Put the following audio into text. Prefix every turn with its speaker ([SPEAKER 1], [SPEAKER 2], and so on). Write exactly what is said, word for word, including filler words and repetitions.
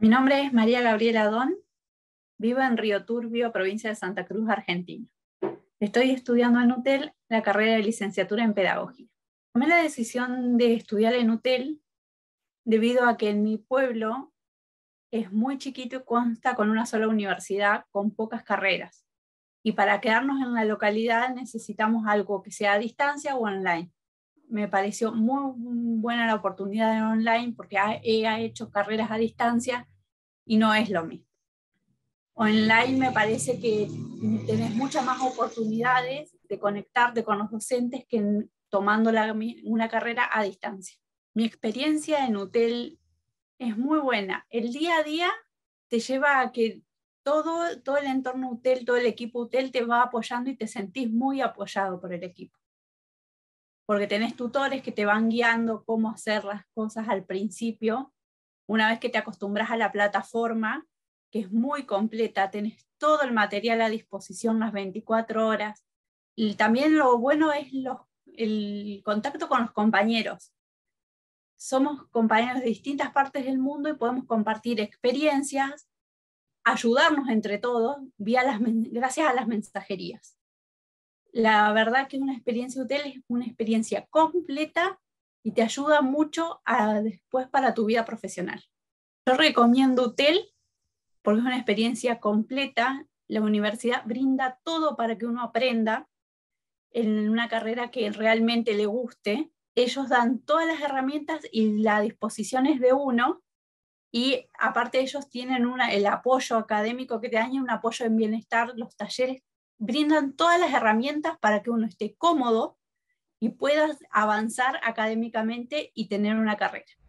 [SPEAKER 1] Mi nombre es María Gabriela Don, vivo en Río Turbio, provincia de Santa Cruz, Argentina. Estoy estudiando en UTEL la carrera de licenciatura en Pedagogía. Tomé la decisión de estudiar en UTEL debido a que en mi pueblo es muy chiquito y consta con una sola universidad con pocas carreras. Y para quedarnos en la localidad necesitamos algo que sea a distancia o online. Me pareció muy buena la oportunidad en online porque he hecho carreras a distancia y no es lo mismo. Online me parece que tenés muchas más oportunidades de conectarte con los docentes que tomando la, una carrera a distancia. Mi experiencia en UTEL es muy buena. El día a día te lleva a que todo, todo el entorno UTEL, todo el equipo UTEL te va apoyando y te sentís muy apoyado por el equipo. Porque tenés tutores que te van guiando cómo hacer las cosas al principio. Una vez que te acostumbras a la plataforma, que es muy completa, tenés todo el material a disposición las veinticuatro horas. Y también lo bueno es los, el contacto con los compañeros. Somos compañeros de distintas partes del mundo y podemos compartir experiencias, ayudarnos entre todos vía las, gracias a las mensajerías. La verdad que una experiencia UTEL es una experiencia completa y te ayuda mucho a, después para tu vida profesional. Yo recomiendo UTEL porque es una experiencia completa. La universidad brinda todo para que uno aprenda en una carrera que realmente le guste. Ellos dan todas las herramientas y la disposición es de uno, y aparte ellos tienen una, el apoyo académico que te dan, un apoyo en bienestar. Los talleres brindan todas las herramientas para que uno esté cómodo y puedas avanzar académicamente y tener una carrera.